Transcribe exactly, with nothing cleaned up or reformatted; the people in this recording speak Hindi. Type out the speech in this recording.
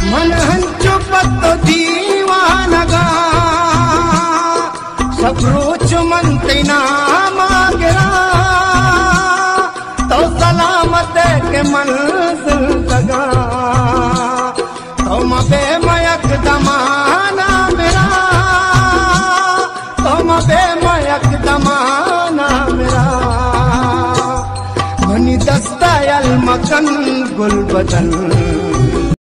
मन हंचु पत्तो दीवानगा सफरोच मनते ना मांगरा तो सलामत के मंजिल जगा तुम बेमयक दमाना मेरा तुम बेमयक दमाना मेरा मनी दस्तायल मकन गुल बदन